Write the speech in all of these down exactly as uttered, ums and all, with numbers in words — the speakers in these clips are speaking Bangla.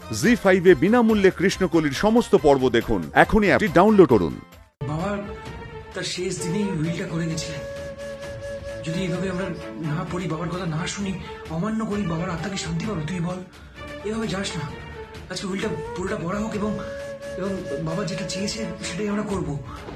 জি ফাইভ এ বিনামূল্যে কৃষ্ণকলির সমস্ত পর্ব দেখুন। এখনই অ্যাপটি ডাউনলোড করুন। বাবা তার শেষ দিনেই উইলটা করে গেছিলেন। যদি এইভাবে আমরা না পড়ি, বাবার কথা না শুনি, অমান্য করি, বাবার আত্মাকে শান্তি পাবে? তুই বল, এভাবে যাস না। আজকে উইলটা পুরোটা পড়া হোক এবং এবং বাবা যেটা চেয়েছে সেটাই আমরা করবো।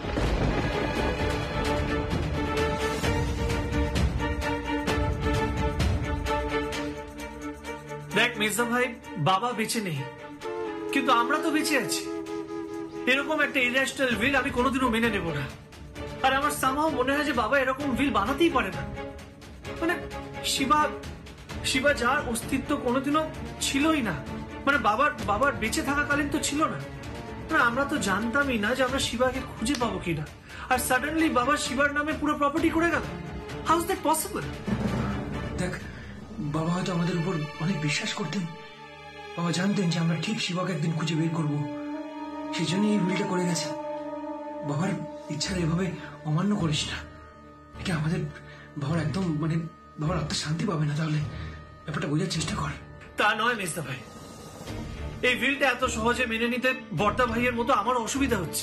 দেখ মির্জা ভাই, বাবা বেঁচে নেই, কিন্তু আমরা তো বেঁচে আছি। এরকম একটা ইরেশনাল উইল আমি কোনোদিনও মেনে নেব না। আর আমার সামহাও মনে হয় যে বাবা এরকম উইল বানাতেই পারে না। মানে শিবা শিবা যার অস্তিত্ব কোনোদিনও ছিলই না, মানে বাবার বাবার বেঁচে থাকাকালীন তো ছিল না। না, আমরা তো জানতামই না যে আমরা শিবাকে খুঁজে পাবো কিনা। আর সাডেনলি বাবা শিবার নামে পুরো প্রপার্টি করে গেল। How is that possible? দেখ, বাবা হয়তো আমাদের উপর অনেক বিশ্বাস করতেন। বাবা জানতেন যে আমরা ঠিক শিবাকে একদিন খুঁজে বের করবো, সেই জন্য এই উইলটা করে গেছে। বাবার ইচ্ছার এভাবে অমান্য করিস না। এটা আমাদের বাবার একদম মানে বাবার আত্মা শান্তি পাবে না। তাহলে ব্যাপারটা বোঝার চেষ্টা কর। তা নয় মিস্টার ভাই, এই উইলটা এত সহজে মেনে নিতে বর্দা ভাইয়ের মতো আমার অসুবিধা হচ্ছে।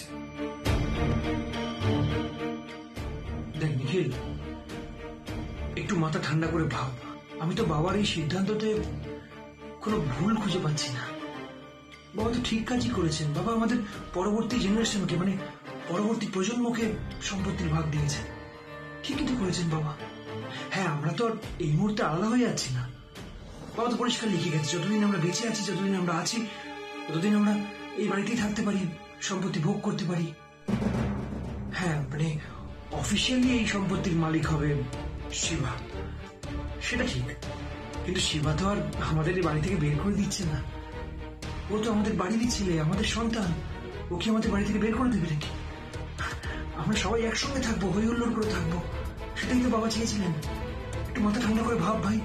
দেখ নিখিল, একটু মাথা ঠান্ডা করে ভাব। আমি তো বাবার এই সিদ্ধান্ততে কোনো ভুল খুঁজে পাচ্ছি না। বাবা তো ঠিক কাজই করেছেন। বাবা আমাদের পরবর্তী জেনারেশনকে মানে পরবর্তী প্রজন্মকে সম্পত্তির ভাগ দিয়েছেন। ঠিকই তো করেছেন বাবা। হ্যাঁ, আমরা তো আর এই মুহূর্তে আলাদা হয়ে যাচ্ছি না। বাবা তো পরিষ্কার লিখে গেছে, যতদিন আমরা বেঁচে আছি, যতদিন আমরা আছি, ততদিন আমরা এই বাড়িতেই থাকতে পারি, সম্পত্তি ভোগ করতে পারি। হ্যাঁ, মানে অফিসিয়ালি এই সম্পত্তির মালিক হবে শিবা, সেটা ঠিক। কিন্তু শিবা তো আর আমাদের এই বাড়ি থেকে বের করে দিচ্ছে না। ও তো আমাদের বাড়িরই ছেলে, আমাদের সন্তান। ও কি আমাদের বাড়ি থেকে বের করে দেবে নাকি? আমরা সবাই একসঙ্গে থাকবো, হই হুল্লোড় করে থাকবো, সেটাই তো বাবা চেয়েছিলেন। একটু মাথা ঠান্ডা করে ভাব ভাই।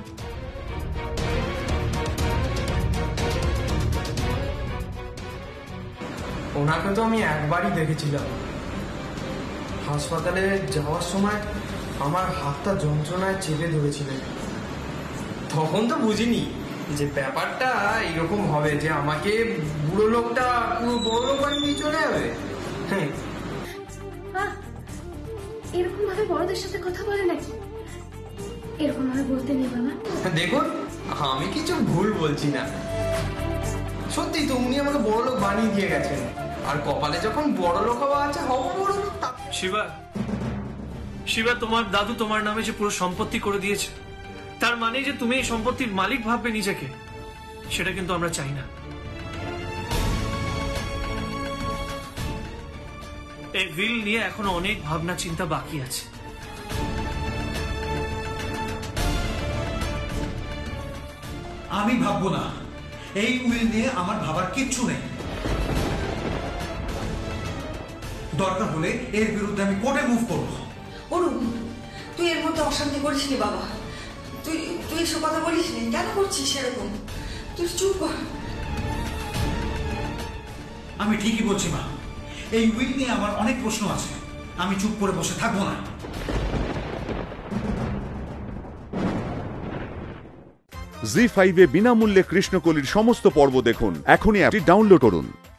ওনাকে তো আমি একবারই দেখেছিলাম। হাসপাতালে যাওয়ার সময় আমার হাতটা যন্ত্রণায় চেপে ধরেছিলেন। তখন তো বুঝিনি যে ব্যাপারটা এরকম হবে, যে আমাকে বুড়ো লোকটা পুরো বড় লোক বানিয়ে চলে যাবে। হ্যাঁ, এরকম ভাবে বড়দের সাথে কথা বলে নাকি? এরকম ভাবে বলতে নেই বাবা। দেখুন, আমি কিছু ভুল বলছি না। সত্যি তো উনি আমাকে বড় লোক বানিয়ে দিয়ে গেছেন। আর কপালে যখন বড় লোক হওয়া আছে, হবো বড় লোক। শিবা, শিবা, তোমার দাদু তোমার নামে যে পুরো সম্পত্তি করে দিয়েছে, তার মানে যে তুমি এই সম্পত্তির মালিক ভাববে নিজেকে, সেটা কিন্তু আমরা চাই না। এই উইল নিয়ে এখনো অনেক ভাবনা চিন্তা বাকি আছে। আমি ভাববো না। এই উইল নিয়ে আমার ভাবার কিচ্ছু নেই। দরকার হলে এর বিরুদ্ধে আমি কোর্টে মুভ করবো। অরুণ, তুই এর মধ্যে অশান্তি করিস নি বাবা। তুই তুই এসব কথা বলিস নি। কেন করছিস সেরকম? তুই চুপ কর। আমি ঠিকই বলছি মা। এই উইল নিয়ে আমার অনেক প্রশ্ন আছে। আমি চুপ করে বসে থাকবো না। জি ফাইভ এ বিনামূল্যে কৃষ্ণকলির সমস্ত পর্ব দেখুন। এখনই অ্যাপটি ডাউনলোড করুন।